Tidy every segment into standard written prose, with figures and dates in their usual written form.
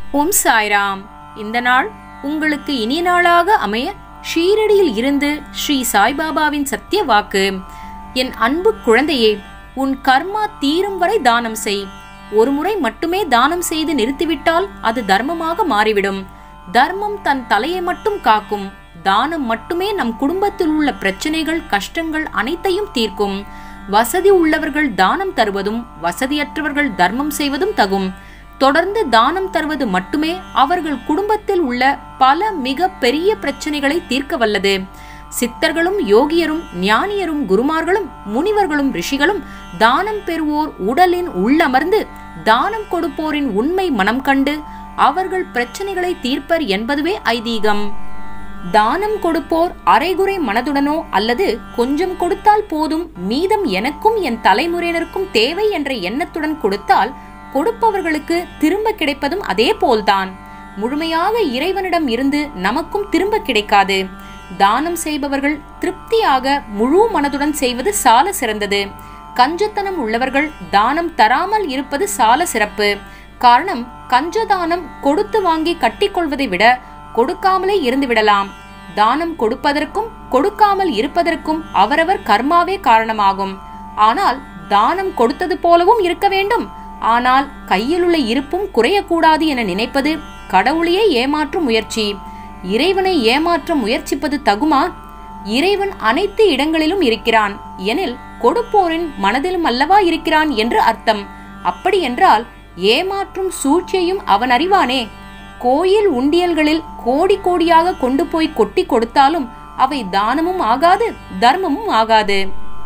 ஓம் சாய்ராம். இந்த நாள் உங்களுக்கு இனிய நாளாக அமைய ஷீரடியில் இருந்து ஸ்ரீ சாய்பாபாவின் சத்திய வாக்கு. என் அன்பு குழந்தையே, உன் கர்மா தீரும் வரை தானம் செய். ஒரு முறை மட்டுமே தானம் செய்து நிறுத்திவிட்டால் அது தர்மமாக மாறிவிடும். தர்மம் தன் தலையை மட்டும் காக்கும். தானம் மட்டுமே நம் குடும்பத்தில் உள்ள பிரச்சனைகள், கஷ்டங்கள் அனைத்தையும் தீர்க்கும். வசதி உள்ளவர்கள் தானம் தருவதும் வசதியற்றவர்கள் தர்மம் செய்வதும் தகும். தொடர்ந்து தானம் தருவது மட்டுமே அவர்கள் குடும்பத்தில் உள்ள பல மிக பெரிய பிரச்சனைகளை தீர்க்க வல்லது. சித்தர்களும் யோகியரும் ஞானியரும் குருமார்களும் முனிவர்களும் ரிஷிகளும் தானம் பெறுவோர் உடலின் உள்ளமர்ந்து தானம் கொடுப்போரின் உண்மை மனம் கண்டு அவர்கள் பிரச்சனைகளை தீர்ப்பர் என்பதுவே ஐதீகம். தானம் கொடுப்போர் அரைகுறை மனதுடனோ அல்லது கொஞ்சம் கொடுத்தால் போதும், மீதம் எனக்கும் என் தலைமுறையினருக்கும் தேவை என்ற எண்ணத்துடன் கொடுத்தால் கொடுப்பவர்களுக்கு திரும்ப கிடைப்பதும் அதே போல்தான். முழுமையாக இறைவனிடம் இருந்து நமக்கும் திரும்ப கிடைக்காது. தானம் செய்பவர்கள் திருப்தியாக முழு மனதுடன் செய்வது சால சிறந்தது. கஞ்சத்தனம் உள்ளவர்கள் தானம் தராமல் இருப்பது சால சிறப்பு. காரணம், கஞ்சதானம் கொடுத்து வாங்கி கட்டிக்கொள்வதை விட கொடுக்காமலே இருந்து விடலாம். தானம் கொடுப்பதற்கும் கொடுக்காமல் இருப்பதற்கும் அவரவர் கர்மாவே காரணமாகும். ஆனால் தானம் கொடுத்தது போலவும் இருக்க வேண்டும். ஆனால் கையில் உள்ள இருப்பும் குறையக்கூடாது என நினைப்பது கடவுளையே ஏமாற்றும் முயற்சி. இறைவனை ஏமாற்ற முயற்சிப்பது தகுமா? இறைவன் அனைத்து இடங்களிலும் இருக்கிறான் எனில் கொடுப்போரின் மனதிலும் அல்லவா இருக்கிறான் என்று அர்த்தம். அப்படி என்றால் ஏமாற்றும் சூழ்ச்சியையும் அவன் அறிவானே. கோயில் உண்டியல்களில் கோடி கோடியாக கொண்டு போய் கொட்டி கொடுத்தாலும் அவை தானமும் ஆகாது, தர்மமும் ஆகாது.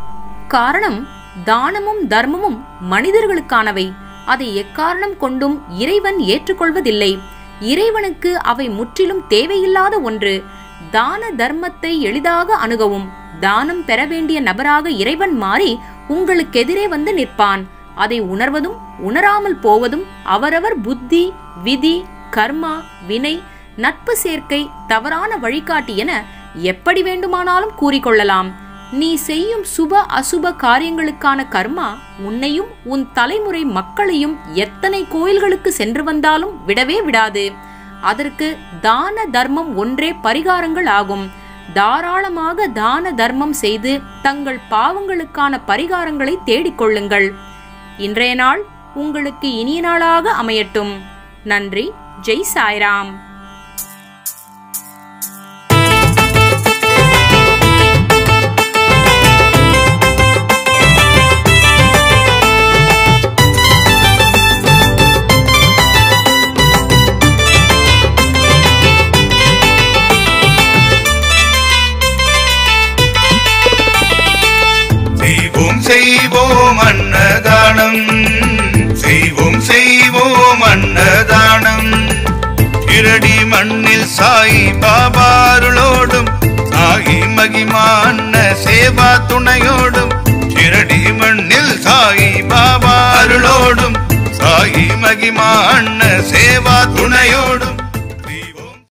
காரணம், தானமும் தர்மமும் மனிதர்களுக்கானவை. அதை எக்காரணம் கொண்டும் இறைவன் ஏற்றுக்கொள்வதில்லை. இறைவனுக்கு அவை முற்றிலும் தேவையில்லாத ஒன்று. தான தர்மத்தை எளிதாக அணுகவும். தானம் பெற வேண்டிய நபராக இறைவன் மாறி உங்களுக்கு எதிரே வந்து நிற்பான். அதை உணர்வதும் உணராமல் போவதும் அவரவர் புத்தி, விதி, கர்மா, வினை, நட்பு சேர்க்கை, தவறான வழிகாட்டி என எப்படி வேண்டுமானாலும் கூறிக்கொள்ளலாம். நீ செய்யும் சுப அசுப காரியங்களுக்கான கர்மா உன்னையும் உன் தலைமுறை மக்களையும் எத்தனை கோயில்களுக்கு சென்று வந்தாலும் விடவே விடாது. அதற்கு தான தர்மம் ஒன்றே பரிகாரங்கள் ஆகும். தாராளமாக தான தர்மம் செய்து தங்கள் பாவங்களுக்கான பரிகாரங்களை தேடிக்கொள்ளுங்கள். இன்றைய நாள் உங்களுக்கு இனிய நாளாக அமையட்டும். நன்றி. ஜெய் சாய்ராம். செய்வோம் அன்னதானம், செய்வோம் செய்வோம் அன்னதானம். இரடி மண்ணில் சாய் பாபா அருளோடும் சாயி மகிமா அன்ன சேவா துணையோடும். இரடி மண்ணில் சாய் பாபா அருளோடும் சாயி மகிமா அன்ன சேவா துணை